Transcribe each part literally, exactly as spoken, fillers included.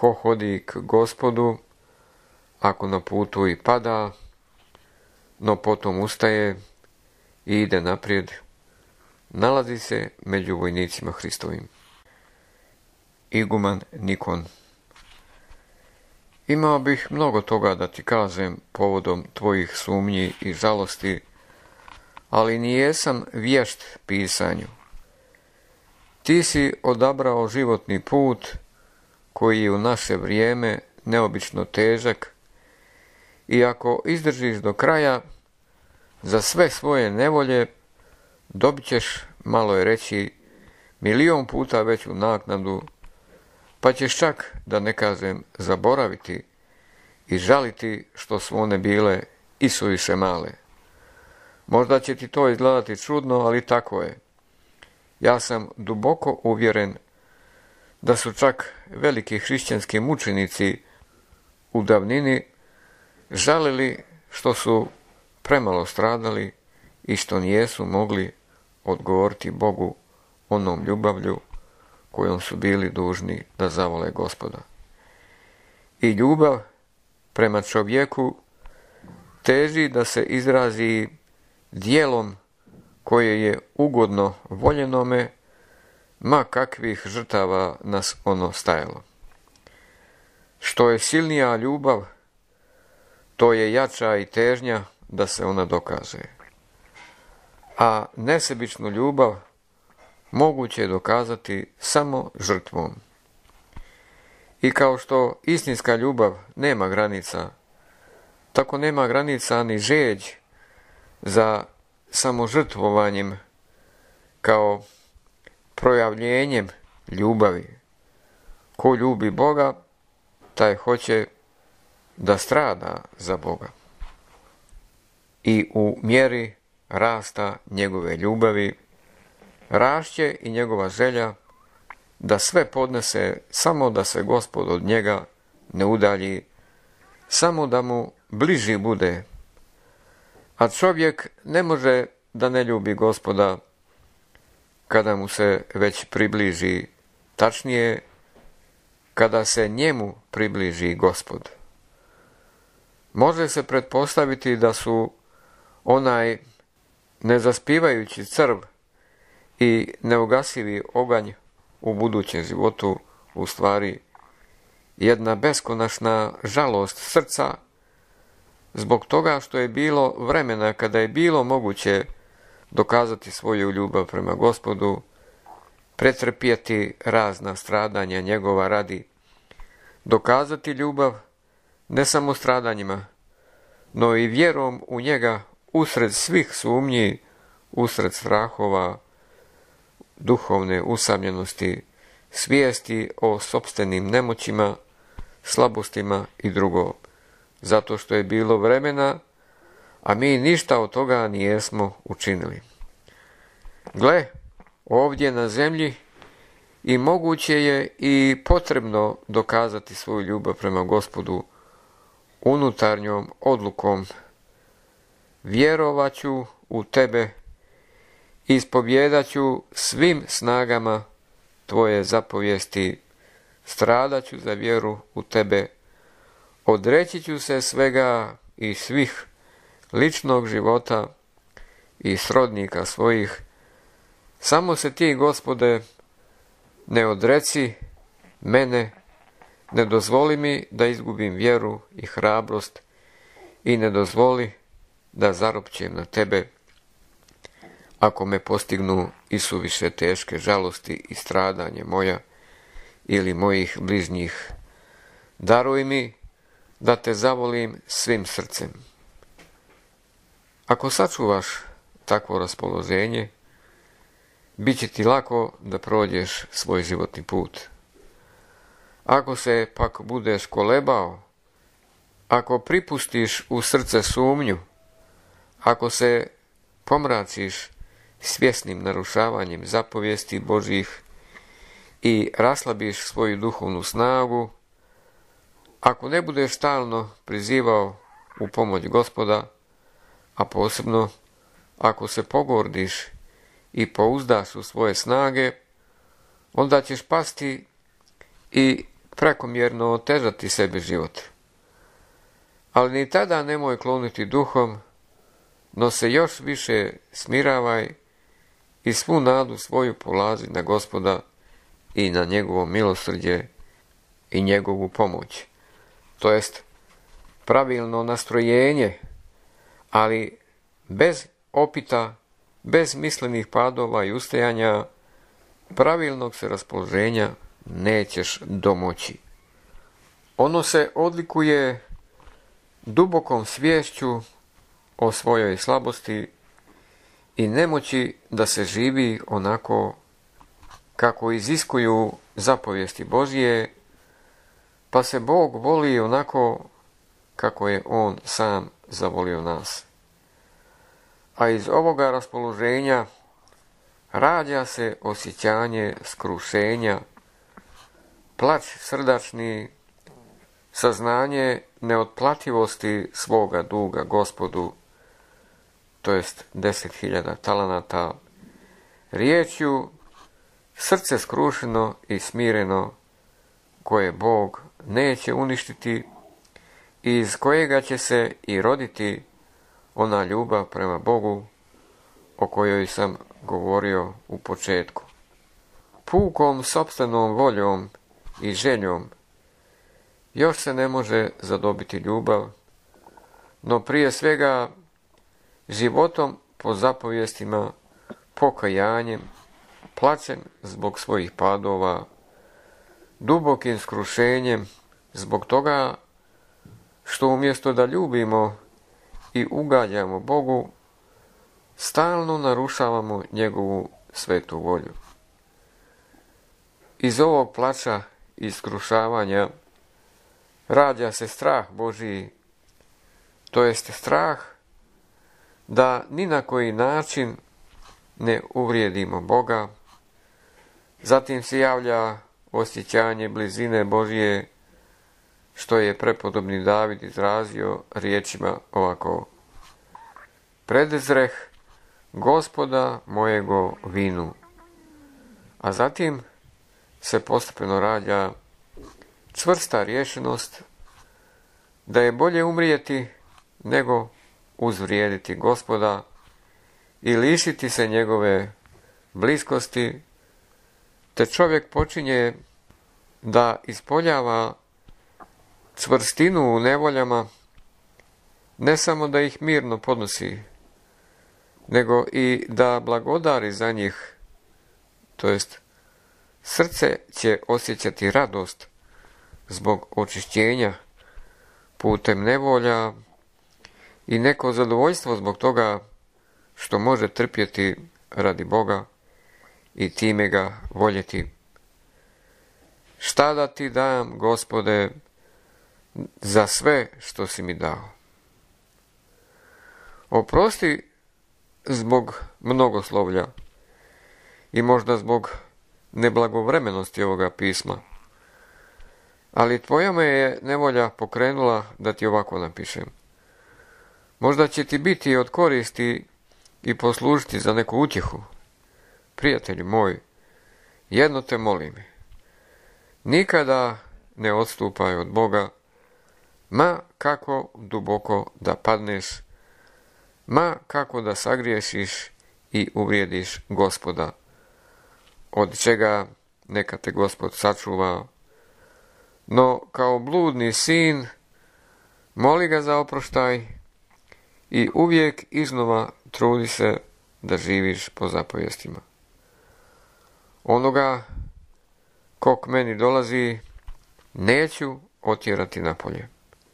ko hodi k Gospodu, ako na putu i pada, no potom ustaje i ide naprijed, nalazi se među vojnicima Hristovim. Iguman Nikon. Imao bih mnogo toga da ti kažem povodom tvojih sumnji i žalosti, ali nijesam vješt pisanju. Ti si odabrao životni put koji je u naše vrijeme neobično težak i ako izdržiš do kraja, za sve svoje nevolje dobit ćeš, malo je reći, milion puta veću naknadu, pa ćeš čak, da ne kažem, zaboraviti i žaliti što su one bile isuviše male. Možda će ti to izgledati čudno, ali tako je. Ja sam duboko uvjeren da su čak veliki hrišćanski mučenici u davnini žalili što su premalo stradali i što nijesu mogli odgovoriti Bogu onom ljubavlju kojom su bili dužni da zavole Gospoda. I ljubav prema čovjeku teži da se izrazi djelom koje je ugodno voljenome, ma kakvih žrtava nas ono stajalo. Što je silnija ljubav, to je jača i težnja da se ona dokaže. A nesebičnu ljubav moguće je dokazati samo žrtvom. I kao što istinska ljubav nema granica, tako nema granica ni žeđ za samožrtvovanjem kao projavljenjem ljubavi. Ko ljubi Boga, taj hoće da strada za Boga. I u mjeri rasta njegove ljubavi rašće i njegova želja da sve podnese samo da se Gospod od njega ne udalji, samo da mu bliži bude. A čovjek ne može da ne ljubi Gospoda kada mu se već približi, tačnije kada se njemu približi Gospod. Može se pretpostaviti da su onaj nezaspivajući crv i neugasivi oganj u budućem životu u stvari jedna beskonačna žalost srca zbog toga što je bilo vremena kada je bilo moguće dokazati svoju ljubav prema Gospodu, pretrpjeti razna stradanja njegova radi, dokazati ljubav ne samo stradanjima, no i vjerom u njega usred svih sumnji, usred strahova, duhovne usamljenosti, svijesti o sopstvenim nemoćima, slabostima i drugo, zato što je bilo vremena, a mi ništa od toga nijesmo učinili. Gle, ovdje na zemlji i moguće je i potrebno dokazati svoju ljubav prema Gospodu unutarnjom odlukom. Vjerovaću u tebe, ispovjedaću svim snagama tvoje zapovijesti, stradaću za vjeru u tebe, odreći ću se svega i svih ličnog života i srodnika svojih. Samo se ti, Gospode, ne odreci mene, ne dozvoli mi da izgubim vjeru i hrabrost i ne dozvoli da zaropćem na tebe ako me postignu isuviše teške žalosti i stradanje moja ili mojih bližnjih. Daruj mi da te zavolim svim srcem. Ako sačuvaš takvo raspoloženje, bit će ti lako da prođeš svoj životni put. Ako se pak budeš kolebao, ako pripustiš u srce sumnju, ako se pomračiš svjesnim narušavanjem zapovijesti Božjih i raslabiš svoju duhovnu snagu, ako ne budeš stalno prizivao u pomoć Gospoda, a posebno ako se pogordiš i pouzdaš u svoje snage, onda ćeš pasti i prekomjerno otežati sebi život. Ali ni tada nemoj kloniti duhom, no se još više smiravaj i svu nadu svoju polazi na Gospoda i na njegovo milosrđe i njegovu pomoć. To jest pravilno nastrojenje, ali bez opita, bez mislenih padova i ustajanja, pravilnog se raspoloženja nećeš domoći. Ono se odlikuje dubokom sviješću o svojoj slabosti i nemoći da se živi onako kako iziskuju zapovijesti Božje, pa se Bog voli onako kako je On sam zavolio nas. A iz ovoga raspoloženja rađa se osjećanje skrušenja, plać srdačni, saznanje neotplativosti svoga duga Gospodu, to jest deset hiljada talanata, riječju srce skrušeno i smireno, koje Bog neće uništiti i iz kojega će se i roditi ona ljubav prema Bogu o kojoj sam govorio u početku. Pukom sopstvenom voljom i željom još se ne može zadobiti ljubav, no prije svega životom po zapovjestima, pokajanjem, plaćem zbog svojih padova, dubokim skrušenjem zbog toga što umjesto da ljubimo i ugađamo Bogu, stalno narušavamo njegovu svetu volju. Iz ovog plaća i skrušavanja rađa se strah Božiji, to jest strah da ni na koji način ne uvrijedimo Boga. Zatim se javlja osjećanje blizine Božje, što je prepodobni David izrazio riječima ovako: predezreh Gospoda mojego vinu. A zatim se postepeno rađa čvrsta rješenost da je bolje umrijeti nego uzvrijediti Gospoda i lišiti se njegove bliskosti, te čovjek počinje da ispoljava čvrstinu u nevoljama, ne samo da ih mirno podnosi, nego i da blagodari za njih, to jest srce će osjećati radost zbog očišćenja putem nevolja i neko zadovoljstvo zbog toga što može trpjeti radi Boga i time ga voljeti. Šta da ti dam, Gospode, za sve što si mi dao? Oprosti zbog mnogoslovlja i možda zbog neblagovremenosti ovoga pisma, ali tvoja me je nevolja pokrenula da ti ovako napišem. Možda će ti biti od koristi i poslužiti za neku utjehu. Prijatelju moj, jedno te molim, nikada ne odstupaj od Boga, ma kako duboko da padneš, ma kako da sagriješiš i uvrijediš Gospoda, od čega neka te Gospod sačuva. No kao bludni sin moli ga za oproštaj i uvijek iznova trudi se da živiš po zapovjestima. Onoga ko k meni dolazi neću otjerati napolje.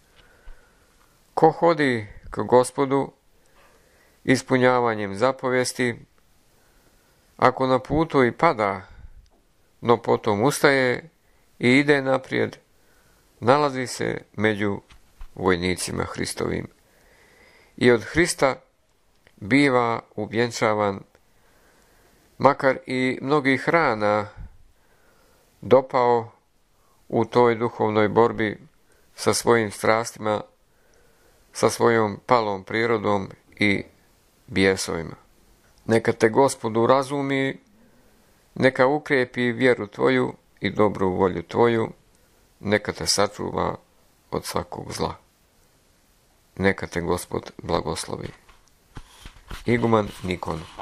Ko hodi k Gospodu ispunjavanjem zapovijesti, ako na putu i pada, no potom ustaje i ide naprijed, nalazi se među vojnicima Hristovim i od Hrista biva uvjenčavan, makar i mnogih rana dopao u toj duhovnoj borbi sa svojim strastima, sa svojom palom prirodom i bijesovima. Neka te Gospodu razumi, neka ukrijepi vjeru tvoju i dobru volju tvoju, neka te sačuva od svakog zla. Neka te Gospod blagoslovi. Iguman Nikon.